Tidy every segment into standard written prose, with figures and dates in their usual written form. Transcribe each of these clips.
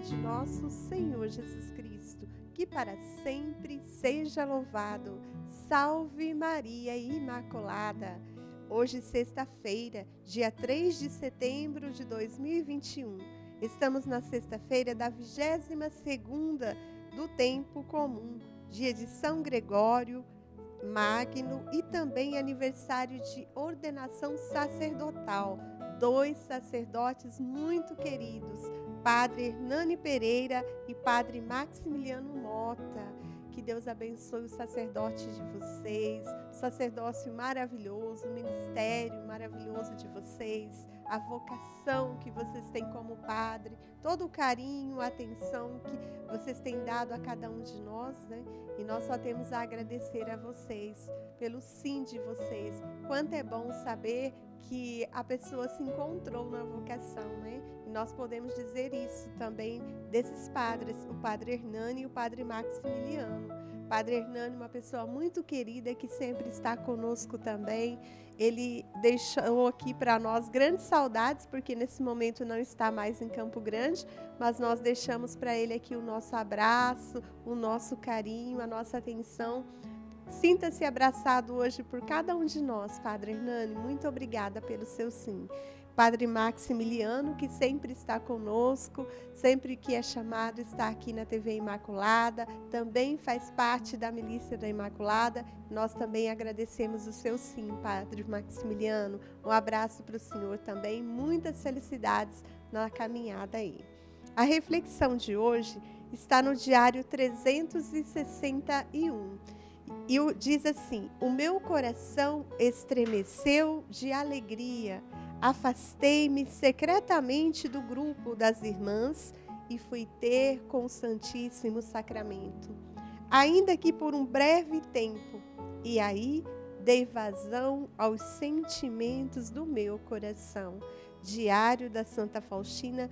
de nosso Senhor Jesus Cristo, que para sempre seja louvado. Salve Maria Imaculada! Hoje, sexta-feira, dia 3 de setembro de 2021. Estamos na sexta-feira da 22ª do tempo comum, dia de São Gregório Magno e também aniversário de ordenação sacerdotal. 2 sacerdotes muito queridos, Padre Hernani Pereira e Padre Maximiliano Mota. Que Deus abençoe o sacerdote de vocês, o sacerdócio maravilhoso, o ministério maravilhoso de vocês, a vocação que vocês têm como padre, todo o carinho, a atenção que vocês têm dado a cada um de nós, né? E nós só temos a agradecer a vocês, pelo sim de vocês. Quanto é bom saber que a pessoa se encontrou na vocação, né? E nós podemos dizer isso também desses padres, o Padre Hernani e o Padre Maximiliano. Padre Hernani, uma pessoa muito querida que sempre está conosco também. Ele deixou aqui para nós grandes saudades, porque nesse momento não está mais em Campo Grande, mas nós deixamos para ele aqui o nosso abraço, o nosso carinho, a nossa atenção. Sinta-se abraçado hoje por cada um de nós, Padre Hernani. Muito obrigada pelo seu sim. Padre Maximiliano, que sempre está conosco, sempre que é chamado, está aqui na TV Imaculada, também faz parte da Milícia da Imaculada. Nós também agradecemos o seu sim, Padre Maximiliano. Um abraço para o senhor também, muitas felicidades na caminhada aí. A reflexão de hoje está no diário 361. E diz assim: o meu coração estremeceu de alegria, afastei-me secretamente do grupo das irmãs e fui ter com o Santíssimo Sacramento, ainda que por um breve tempo, e aí dei vazão aos sentimentos do meu coração. Diário da Santa Faustina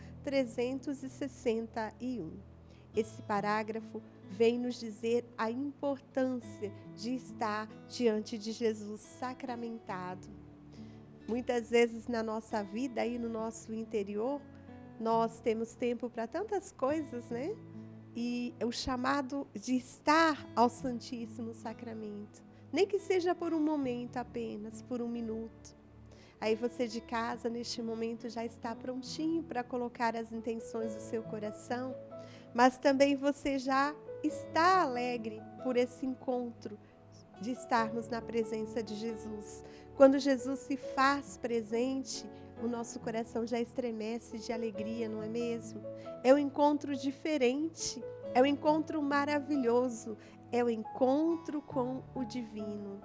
361. Esse parágrafo vem nos dizer a importância de estar diante de Jesus sacramentado. Muitas vezes na nossa vida e no nosso interior, nós temos tempo para tantas coisas, né? E o chamado de estar ao Santíssimo Sacramento, nem que seja por um momento apenas, por um minuto. Aí você de casa, neste momento, já está prontinho para colocar as intenções do seu coração, mas também você já está alegre por esse encontro de estarmos na presença de Jesus. Quando Jesus se faz presente, o nosso coração já estremece de alegria, não é mesmo? É um encontro diferente, é um encontro maravilhoso, é o encontro com o divino.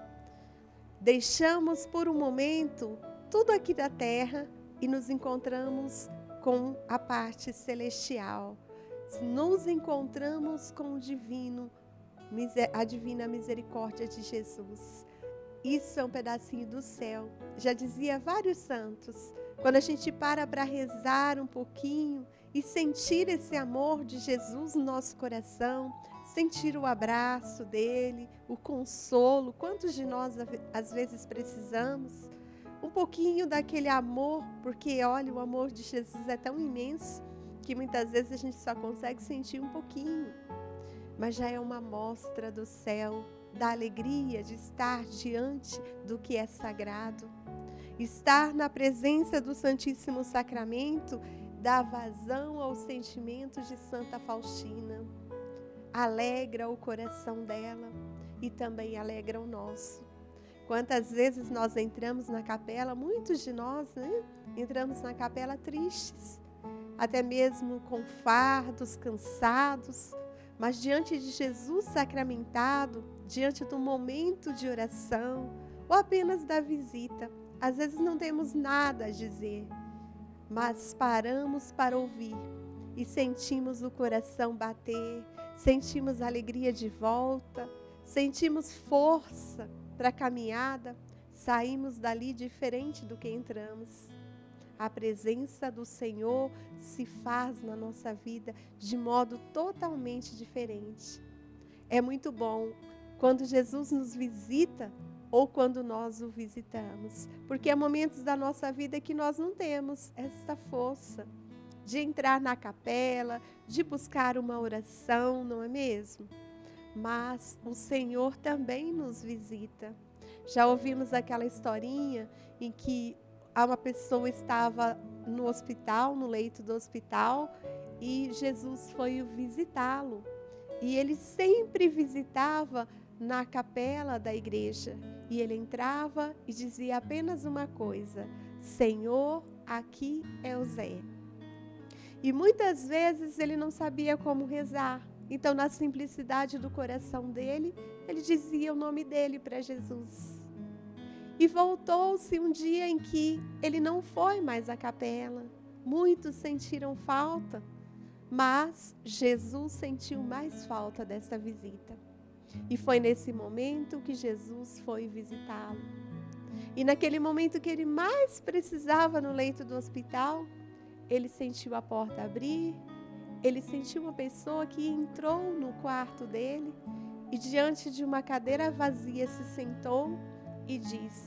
Deixamos por um momento tudo aqui da terra e nos encontramos com a parte celestial. Nos encontramos com o divino, a divina misericórdia de Jesus. Isso é um pedacinho do céu. Já dizia vários santos, quando a gente para rezar um pouquinho e sentir esse amor de Jesus no nosso coração, sentir o abraço dele, o consolo, quantos de nós às vezes precisamos, um pouquinho daquele amor, porque olha, o amor de Jesus é tão imenso, que muitas vezes a gente só consegue sentir um pouquinho, mas já é uma amostra do céu, da alegria de estar diante do que é sagrado. Estar na presença do Santíssimo Sacramento dá vazão aos sentimentos de Santa Faustina, alegra o coração dela e também alegra o nosso. Quantas vezes nós entramos na capela, muitos de nós, né? Entramos na capela tristes, até mesmo com fardos, cansados, mas diante de Jesus sacramentado, diante do momento de oração, ou apenas da visita, às vezes não temos nada a dizer, mas paramos para ouvir e sentimos o coração bater, sentimos alegria de volta, sentimos força para a caminhada, saímos dali diferente do que entramos. A presença do Senhor se faz na nossa vida de modo totalmente diferente. É muito bom quando Jesus nos visita ou quando nós o visitamos, porque há momentos da nossa vida que nós não temos essa força, de entrar na capela, de buscar uma oração, não é mesmo? Mas o Senhor também nos visita. Já ouvimos aquela historinha em que uma pessoa estava no hospital, no leito do hospital, e Jesus foi visitá-lo. E ele sempre visitava na capela da igreja. E ele entrava e dizia apenas uma coisa: Senhor, aqui é o Zé. E muitas vezes ele não sabia como rezar. Então, na simplicidade do coração dele, ele dizia o nome dele para Jesus. E voltou-se um dia em que ele não foi mais à capela. Muitos sentiram falta, mas Jesus sentiu mais falta dessa visita. E foi nesse momento que Jesus foi visitá-lo. E naquele momento que ele mais precisava no leito do hospital, ele sentiu a porta abrir, ele sentiu uma pessoa que entrou no quarto dele e diante de uma cadeira vazia se sentou e disse: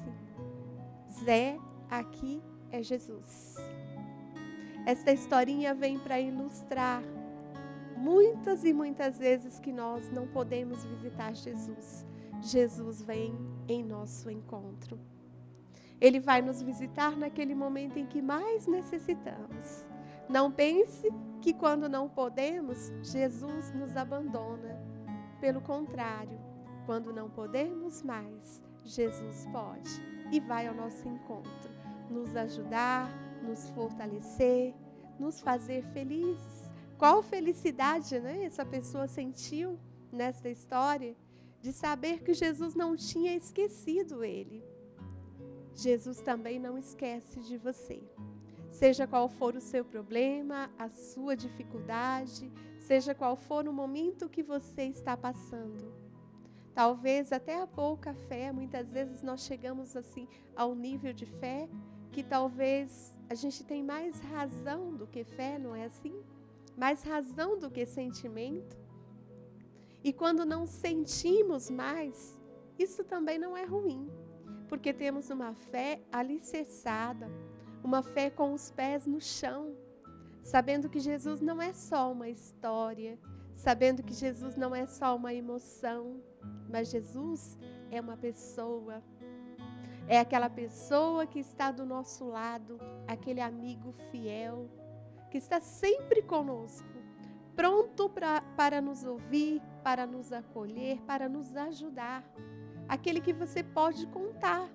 Zé, aqui é Jesus. Esta historinha vem para ilustrar muitas e muitas vezes que nós não podemos visitar Jesus. Jesus vem em nosso encontro. Ele vai nos visitar naquele momento em que mais necessitamos. Não pense que quando não podemos, Jesus nos abandona. Pelo contrário, quando não podemos mais, Jesus pode e vai ao nosso encontro, nos ajudar, nos fortalecer, nos fazer felizes. Qual felicidade, né, essa pessoa sentiu nessa história de saber que Jesus não tinha esquecido ele. Jesus também não esquece de você. Seja qual for o seu problema, a sua dificuldade, seja qual for o momento que você está passando. Talvez até a pouca fé, muitas vezes nós chegamos assim ao nível de fé que talvez a gente tem mais razão do que fé, não é assim? Mais razão do que sentimento. E quando não sentimos mais, isso também não é ruim, porque temos uma fé alicerçada, uma fé com os pés no chão, sabendo que Jesus não é só uma história, sabendo que Jesus não é só uma emoção, mas Jesus é uma pessoa. É aquela pessoa que está do nosso lado, aquele amigo fiel, que está sempre conosco, pronto para nos ouvir, para nos acolher, para nos ajudar. Aquele que você pode contar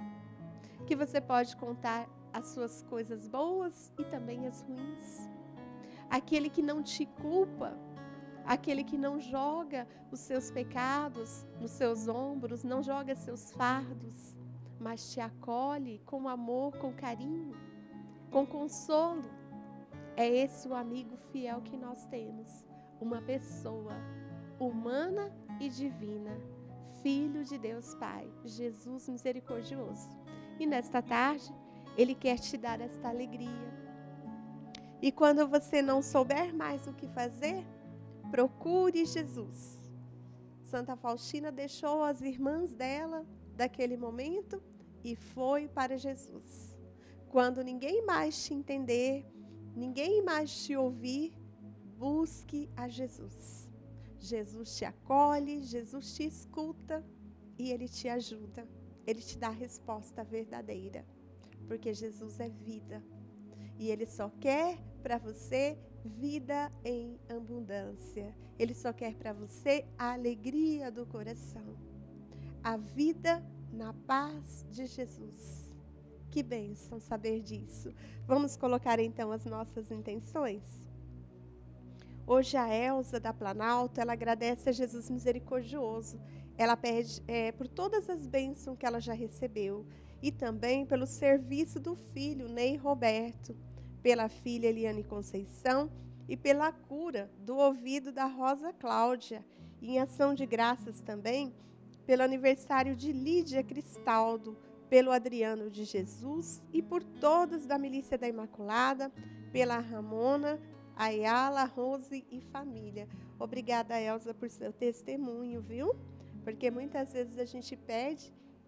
as suas coisas boas e também as ruins. Aquele que não te culpa, aquele que não joga os seus pecados nos seus ombros, não joga seus fardos, mas te acolhe com amor, com carinho, com consolo. É esse o amigo fiel que nós temos, uma pessoa humana e divina, Filho de Deus Pai, Jesus misericordioso. E nesta tarde, Ele quer te dar esta alegria. E quando você não souber mais o que fazer, procure Jesus. Santa Faustina deixou as irmãs dela daquele momento e foi para Jesus. Quando ninguém mais te entender, ninguém mais te ouvir, busque a Jesus. Jesus te acolhe, Jesus te escuta e Ele te ajuda. Ele te dá a resposta verdadeira, porque Jesus é vida. E Ele só quer para você vida em abundância. Ele só quer para você a alegria do coração. A vida na paz de Jesus. Que bênção saber disso. Vamos colocar então as nossas intenções? Hoje a Elza da Planalto, ela agradece a Jesus misericordioso. Ela pede por todas as bênçãos que ela já recebeu. E também pelo serviço do filho Ney Roberto, pela filha Eliane Conceição e pela cura do ouvido da Rosa Cláudia. E em ação de graças também pelo aniversário de Lídia Cristaldo, pelo Adriano de Jesus e por todos da Milícia da Imaculada, pela Ramona, Ayala, Rose e família. Obrigada, Elza, por seu testemunho, viu? Porque muitas vezes a gente pede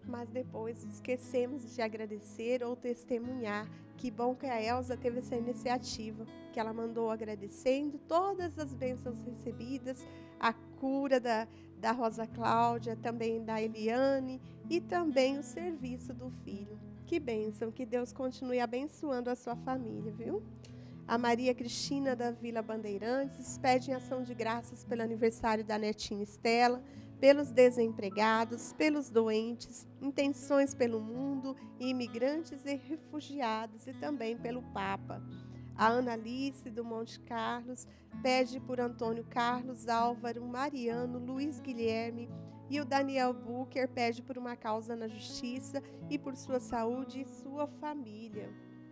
mas depois esquecemos de agradecer ou testemunhar. Que bom que a Elza teve essa iniciativa, que ela mandou agradecendo todas as bênçãos recebidas, a cura da Rosa Cláudia, também da Eliane e também o serviço do filho. Que bênção, que Deus continue abençoando a sua família, viu? A Maria Cristina da Vila Bandeirantes pede em ação de graças pelo aniversário da netinha Estela, pelos desempregados, pelos doentes, intenções pelo mundo, imigrantes e refugiados, e também pelo Papa. A Ana Alice do Monte Carlos pede por Antônio Carlos, Álvaro, Mariano, Luiz Guilherme, e o Daniel Bucher pede por uma causa na justiça e por sua saúde e sua família.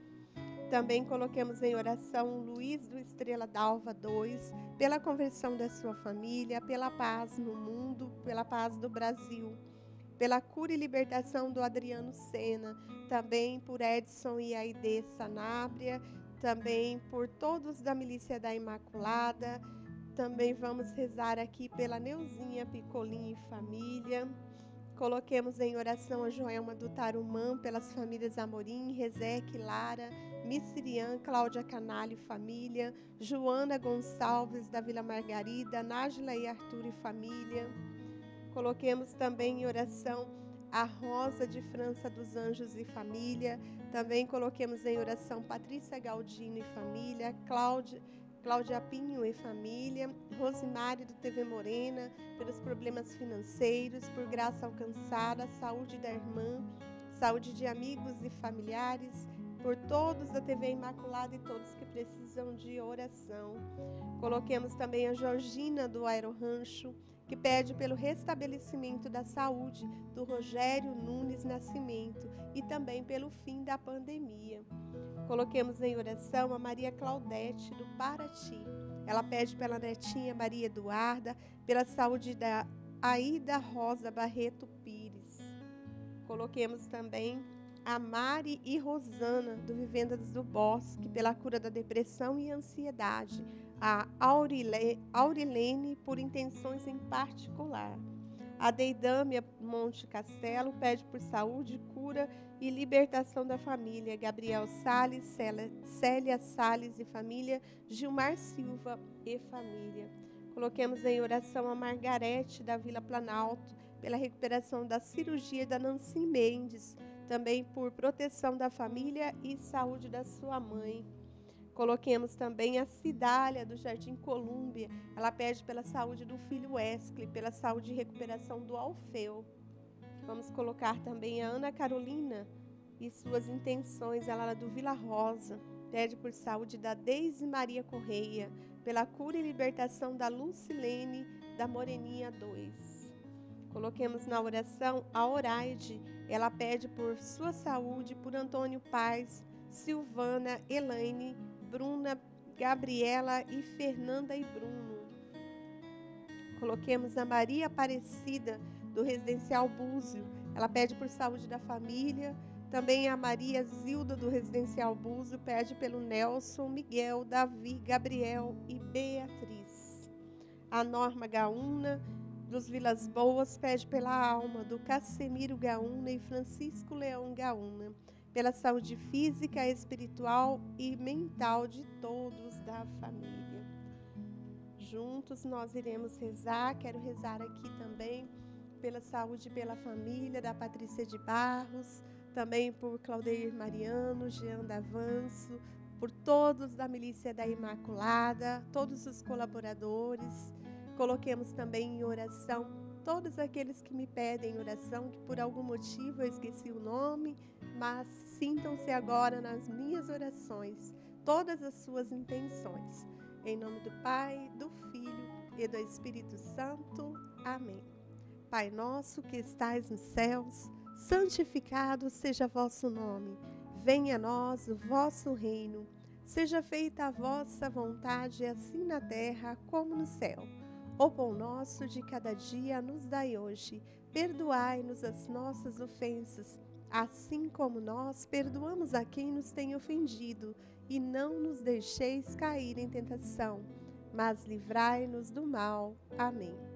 Também coloquemos em oração o Luiz do Estrela d'Alva 2, pela conversão da sua família, pela paz no mundo, pela paz do Brasil, pela cura e libertação do Adriano Sena, também por Edson e Aide Sanabria, também por todos da Milícia da Imaculada. Também vamos rezar aqui pela Neuzinha Picolim e família. Coloquemos em oração a Joelma do Tarumã, pelas famílias Amorim, Rezeque, Lara, Missirian, Cláudia Canalho e família, Joana Gonçalves da Vila Margarida, Nájila e Arthur e família. Coloquemos também em oração a Rosa de França dos Anjos e família. Também coloquemos em oração Patrícia Galdino e família, Cláudia Pinho e família, Rosimari do TV Morena, pelos problemas financeiros, por graça alcançada, saúde da irmã, saúde de amigos e familiares, por todos da TV Imaculada e todos que precisam de oração. Coloquemos também a Georgina do Aerorancho, que pede pelo restabelecimento da saúde do Rogério Nunes Nascimento e também pelo fim da pandemia. Coloquemos em oração a Maria Claudete do Paraty. Ela pede pela netinha Maria Eduarda, pela saúde da Aida Rosa Barreto Pires. Coloquemos também a Mari e Rosana do Vivendas do Bosque, pela cura da depressão e ansiedade. A Aurilene por intenções em particular. A Deidâmia Monte Castelo pede por saúde, cura e libertação da família. Gabriel Salles, Célia Salles e família, Gilmar Silva e família. Coloquemos em oração a Margarete da Vila Planalto, pela recuperação da cirurgia da Nancy Mendes, também por proteção da família e saúde da sua mãe. Coloquemos também a Cidália do Jardim Colúmbia. Ela pede pela saúde do filho Wesley, pela saúde e recuperação do Alfeu. Vamos colocar também a Ana Carolina e suas intenções. Ela é do Vila Rosa. Pede por saúde da Deise Maria Correia, pela cura e libertação da Lucilene da Moreninha 2. Coloquemos na oração a Oraide. Ela pede por sua saúde, por Antônio Paz, Silvana, Elaine, Bruna, Gabriela e Fernanda e Bruno. Coloquemos a Maria Aparecida do Residencial Búzio. Ela pede por saúde da família. Também a Maria Zilda do Residencial Búzio pede pelo Nelson, Miguel, Davi, Gabriel e Beatriz. A Norma Gaúna dos Vilas Boas pede pela alma do Cassemiro Gaúna e Francisco Leão Gaúna, pela saúde física, espiritual e mental de todos da família. Juntos nós iremos rezar. Quero rezar aqui também pela saúde e pela família da Patrícia de Barros, também por Claudeir Mariano, Jean Davanço, por todos da Milícia da Imaculada, todos os colaboradores. Coloquemos também em oração todos aqueles que me pedem oração, que por algum motivo eu esqueci o nome, mas sintam-se agora nas minhas orações, todas as suas intenções. Em nome do Pai, do Filho e do Espírito Santo. Amém. Pai nosso que estais nos céus, santificado seja vosso nome. Venha a nós o vosso reino. Seja feita a vossa vontade, assim na terra como no céu. O pão nosso de cada dia nos dai hoje. Perdoai-nos as nossas ofensas, assim como nós perdoamos a quem nos tem ofendido. E não nos deixeis cair em tentação, mas livrai-nos do mal. Amém.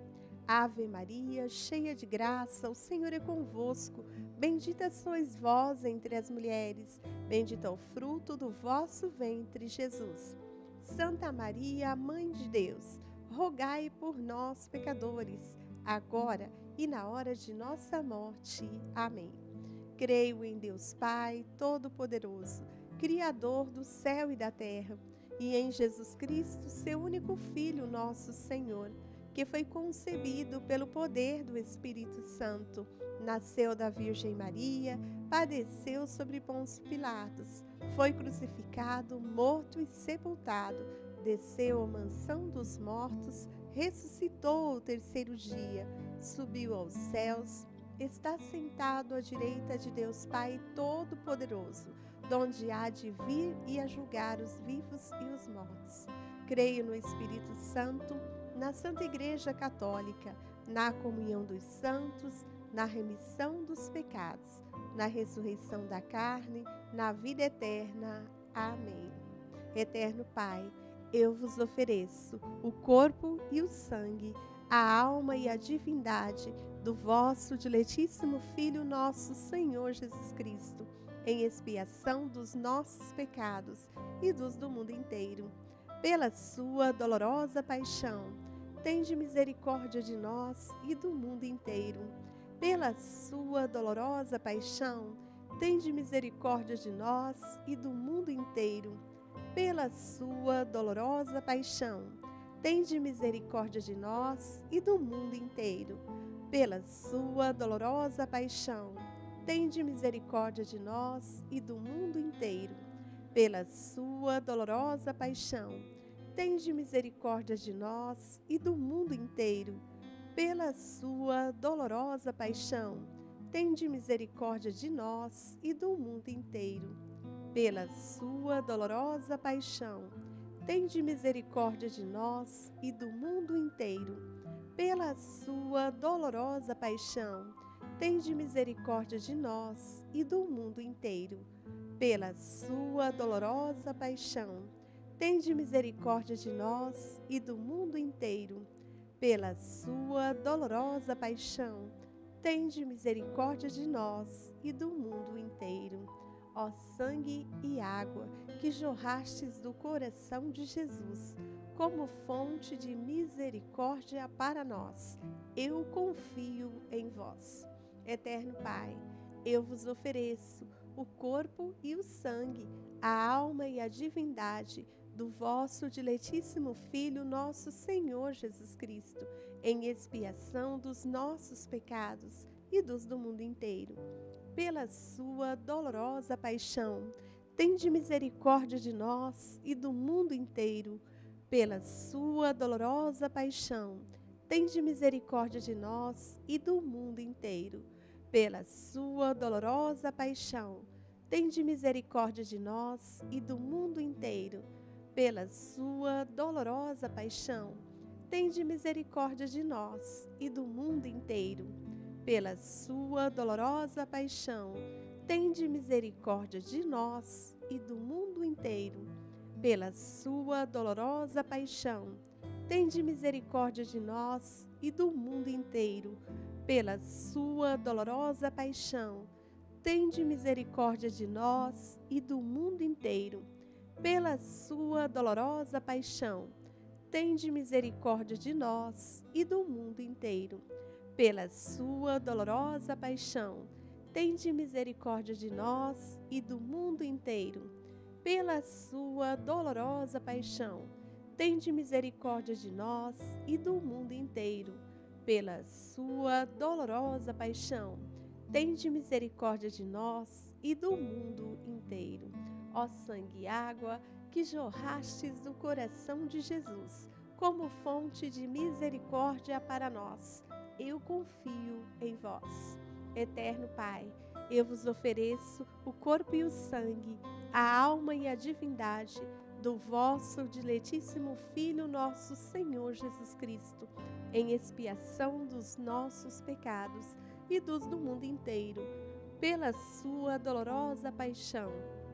Ave Maria, cheia de graça, o Senhor é convosco. Bendita sois vós entre as mulheres, bendito é o fruto do vosso ventre, Jesus. Santa Maria, Mãe de Deus, rogai por nós, pecadores, agora e na hora de nossa morte. Amém. Creio em Deus Pai, Todo-Poderoso, Criador do céu e da terra, e em Jesus Cristo, seu único Filho, nosso Senhor, que foi concebido pelo poder do Espírito Santo, nasceu da Virgem Maria, padeceu sobre Pôncio Pilatos, foi crucificado, morto e sepultado, desceu à mansão dos mortos, ressuscitou ao terceiro dia, subiu aos céus, está sentado à direita de Deus Pai Todo-Poderoso, donde há de vir e a julgar os vivos e os mortos. Creio no Espírito Santo, na Santa Igreja Católica, na comunhão dos santos, na remissão dos pecados, na ressurreição da carne, na vida eterna. Amém. Eterno Pai, eu vos ofereço o corpo e o sangue, a alma e a divindade do vosso diletíssimo Filho, nosso Senhor Jesus Cristo, em expiação dos nossos pecados e dos do mundo inteiro. Pela sua dolorosa paixão, tende misericórdia de nós e do mundo inteiro. Pela sua dolorosa paixão, tende misericórdia de nós e do mundo inteiro. Pela sua dolorosa paixão, tende misericórdia de nós e do mundo inteiro. Pela sua dolorosa paixão, tende misericórdia de nós e do mundo inteiro. Pela sua dolorosa paixão, tende misericórdia de nós e do mundo inteiro. Pela sua dolorosa paixão, tende misericórdia de nós e do mundo inteiro. Pela sua dolorosa paixão, tende misericórdia de nós e do mundo inteiro. Pela sua dolorosa paixão, tende misericórdia de nós e do mundo inteiro. Pela sua dolorosa paixão, tende misericórdia de nós e do mundo inteiro. Pela sua dolorosa paixão, tende misericórdia de nós e do mundo inteiro. Ó sangue e água que jorrastes do coração de Jesus, como fonte de misericórdia para nós, eu confio em vós. Eterno Pai, eu vos ofereço o corpo e o sangue, a alma e a divindade do vosso diletíssimo Filho, nosso Senhor Jesus Cristo, em expiação dos nossos pecados e dos do mundo inteiro. Pela sua dolorosa paixão, tende misericórdia de nós e do mundo inteiro. Pela sua dolorosa paixão, tende misericórdia de nós e do mundo inteiro. Pela sua dolorosa paixão, tende misericórdia de nós e do mundo inteiro. Pela sua dolorosa paixão, tende misericórdia de nós e do mundo inteiro. Pela sua dolorosa paixão, tende misericórdia de nós e do mundo inteiro. Pela sua dolorosa paixão, tende misericórdia de nós e do mundo inteiro. Pela sua dolorosa paixão, tende misericórdia de nós e do mundo inteiro. Pela sua dolorosa paixão, tende misericórdia de nós e do mundo inteiro. Pela sua dolorosa paixão, tende misericórdia de nós e do mundo inteiro. Pela sua dolorosa paixão, tende misericórdia de nós e do mundo inteiro. Pela sua dolorosa paixão, tende misericórdia de nós e do mundo inteiro. Ó sangue e água que jorrastes do coração de Jesus, como fonte de misericórdia para nós, eu confio em vós. Eterno Pai, eu vos ofereço o corpo e o sangue, a alma e a divindade do vosso diletíssimo Filho, nosso Senhor Jesus Cristo, em expiação dos nossos pecados e dos do mundo inteiro. Pela sua dolorosa paixão,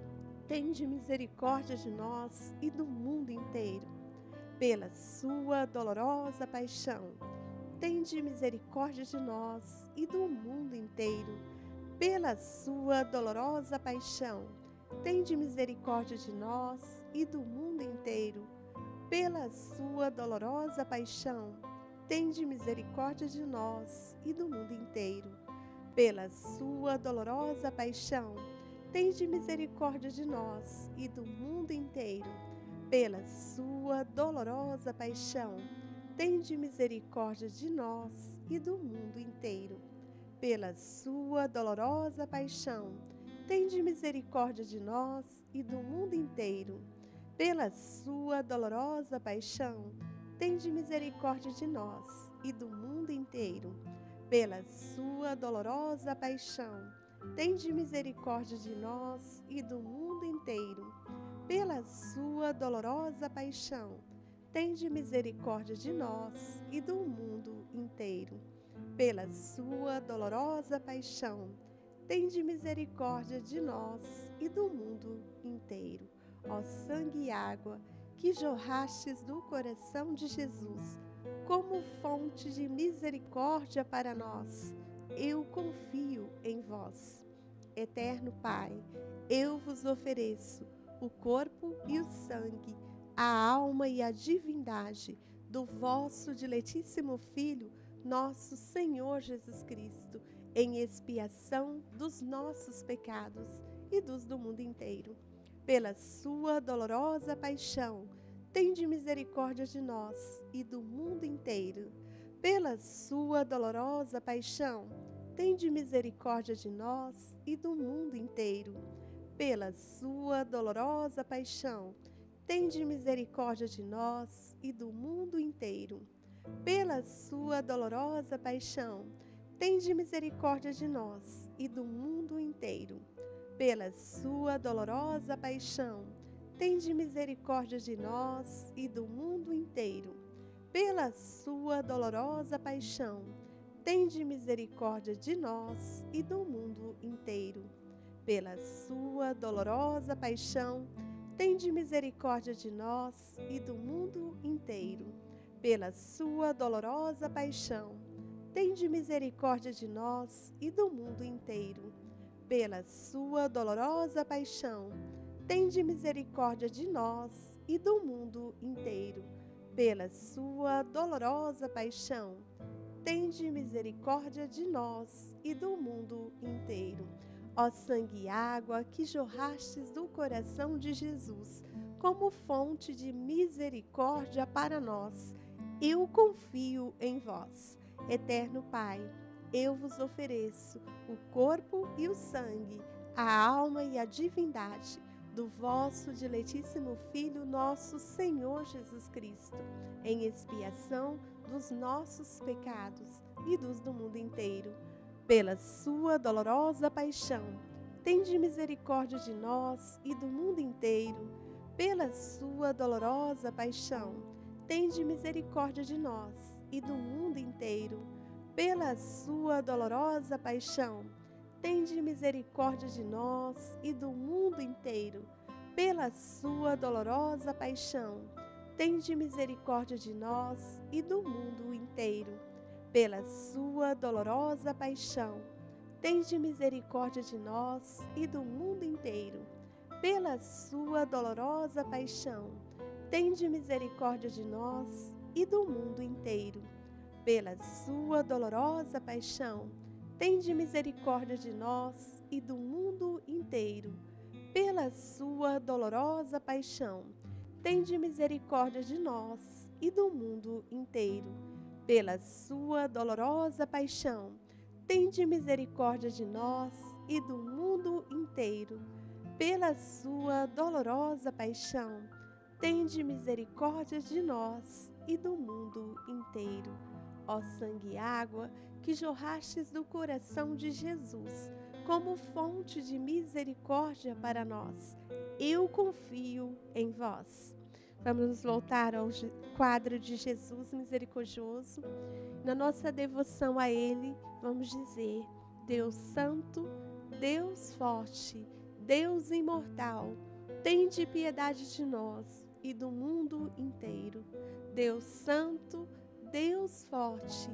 tende misericórdia de nós e do mundo inteiro. Pela sua dolorosa paixão, tende misericórdia de nós e do mundo inteiro. Pela sua dolorosa paixão, tende misericórdia de nós e do mundo inteiro. Pela sua dolorosa paixão, tende misericórdia de nós e do mundo inteiro. Pela sua dolorosa paixão, tende misericórdia de nós e do mundo inteiro. Pela sua dolorosa paixão, tende misericórdia de nós e do mundo inteiro. Pela sua dolorosa paixão, tende misericórdia de nós e do mundo inteiro. Pela sua dolorosa paixão, tende misericórdia de nós e do mundo inteiro. Pela sua dolorosa paixão, tende misericórdia de nós e do mundo inteiro. Pela sua dolorosa paixão, tende misericórdia de nós e do mundo inteiro. Pela sua dolorosa paixão, tende misericórdia de nós e do mundo inteiro. Ó sangue e água que jorrastes do coração de Jesus, como fonte de misericórdia para nós, eu confio em vós. Eterno Pai, eu vos ofereço o corpo e o sangue, a alma e a divindade do vosso diletíssimo Filho, nosso Senhor Jesus Cristo, em expiação dos nossos pecados e dos do mundo inteiro. Pela sua dolorosa paixão, tende misericórdia de nós e do mundo inteiro. Pela sua dolorosa paixão, tende misericórdia de nós e do mundo inteiro. Pela sua dolorosa paixão, tende misericórdia de nós e do mundo inteiro. Pela sua dolorosa paixão, tende misericórdia de nós e do mundo inteiro. Pela sua dolorosa paixão, tende misericórdia de nós e do mundo inteiro. Pela sua dolorosa paixão, tende misericórdia de nós e do mundo inteiro. Pela sua dolorosa paixão, tende misericórdia de nós e do mundo inteiro. Pela sua dolorosa paixão, tende misericórdia de nós e do mundo inteiro. Pela sua dolorosa paixão, tende misericórdia de nós e do mundo inteiro. Pela sua dolorosa paixão, tende misericórdia de nós e do mundo inteiro. Ó sangue e água que jorrastes do coração de Jesus, como fonte de misericórdia para nós, eu confio em vós. Eterno Pai, eu vos ofereço o corpo e o sangue, a alma e a divindade do vosso diletíssimo Filho, nosso Senhor Jesus Cristo, em expiação dos nossos pecados e dos do mundo inteiro. Pela sua dolorosa paixão, tende misericórdia de nós e do mundo inteiro. Pela sua dolorosa paixão, tende misericórdia de nós e do mundo inteiro. Pela sua dolorosa paixão, tende misericórdia de nós e do mundo inteiro. Pela sua dolorosa paixão, tende misericórdia de nós e do mundo inteiro. Pela sua dolorosa paixão, tende misericórdia de nós e do mundo inteiro. Pela sua dolorosa paixão, tende misericórdia de nós e do mundo inteiro. Pela sua dolorosa paixão, tende misericórdia de nós e do mundo inteiro. Pela sua dolorosa paixão, tende misericórdia de nós e do mundo inteiro. Pela sua dolorosa paixão, tende misericórdia de nós e do mundo inteiro. Pela sua dolorosa paixão, tende misericórdia de nós e do mundo inteiro. Ó sangue e água que jorrastes do coração de Jesus, como fonte de misericórdia para nós, eu confio em vós. Vamos nos voltar ao quadro de Jesus misericordioso. Na nossa devoção a Ele, vamos dizer: Deus Santo, Deus Forte, Deus Imortal, tende piedade de nós e do mundo inteiro. Deus Santo, Deus Forte,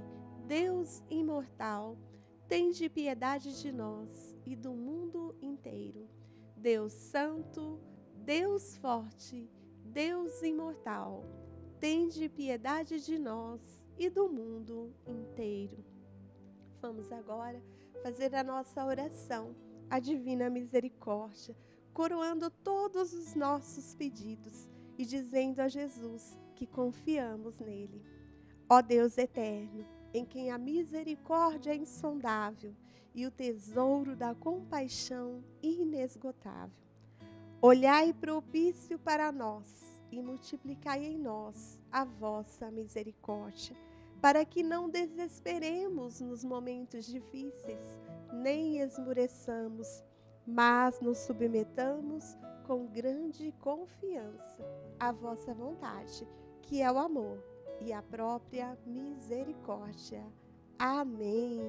Deus imortal, tende piedade de nós e do mundo inteiro. Deus santo, Deus forte, Deus imortal, tende piedade de nós e do mundo inteiro. Vamos agora fazer a nossa oração, a divina misericórdia, coroando todos os nossos pedidos e dizendo a Jesus que confiamos nele. Ó Deus eterno, em quem a misericórdia é insondável e o tesouro da compaixão inesgotável, olhai propício para nós e multiplicai em nós a vossa misericórdia, para que não desesperemos nos momentos difíceis, nem esmoreçamos, mas nos submetamos com grande confiança à vossa vontade, que é o amor e a própria misericórdia. Amém.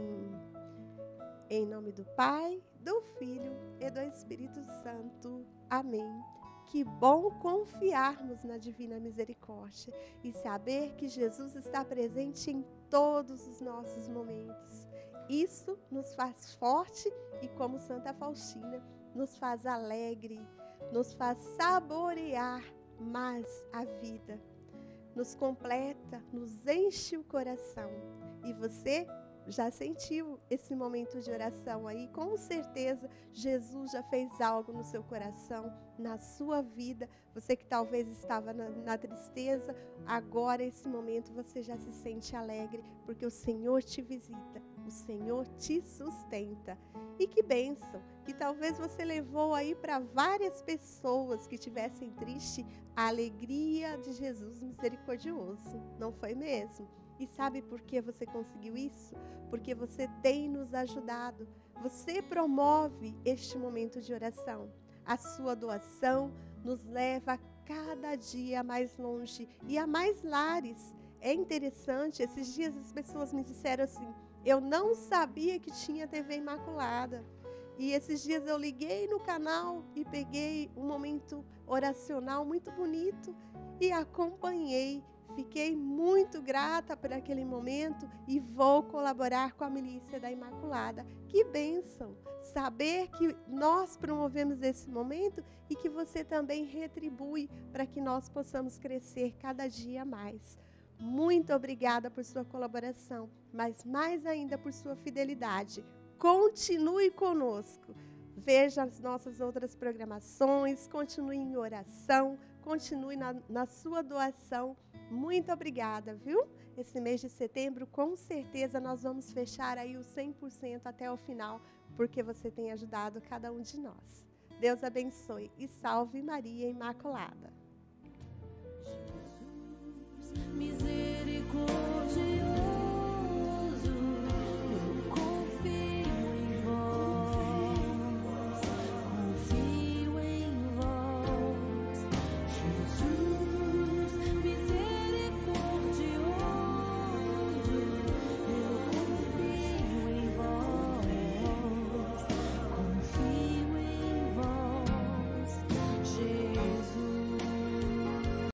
Em nome do Pai, do Filho e do Espírito Santo. Amém. Que bom confiarmos na divina misericórdia e saber que Jesus está presente em todos os nossos momentos. Isso nos faz forte e, como Santa Faustina, nos faz alegre, nos faz saborear mais a vida. Nos completa, nos enche o coração. E você já sentiu esse momento de oração aí? Com certeza, Jesus já fez algo no seu coração, na sua vida. Você que talvez estava na tristeza, agora, esse momento, você já se sente alegre, porque o Senhor te visita, o Senhor te sustenta. E que bênção, que talvez você levou aí para várias pessoas que tivessem triste a alegria de Jesus misericordioso, não foi mesmo? E sabe por que você conseguiu isso? Porque você tem nos ajudado. Você promove este momento de oração. A sua doação nos leva cada dia mais longe e a mais lares. É interessante, esses dias as pessoas me disseram assim, eu não sabia que tinha TV Imaculada. E esses dias eu liguei no canal e peguei um momento oracional muito bonito e acompanhei. Fiquei muito grata por aquele momento e vou colaborar com a Milícia da Imaculada. Que bênção! Saber que nós promovemos esse momento e que você também retribui para que nós possamos crescer cada dia mais. Muito obrigada por sua colaboração, mas mais ainda por sua fidelidade. Continue conosco. Veja as nossas outras programações, continue em oração, continue na sua doação. Muito obrigada, viu? Esse mês de setembro, com certeza, nós vamos fechar aí o 100% até o final, porque você tem ajudado cada um de nós. Deus abençoe e salve Maria Imaculada. Jesus, misericórdia.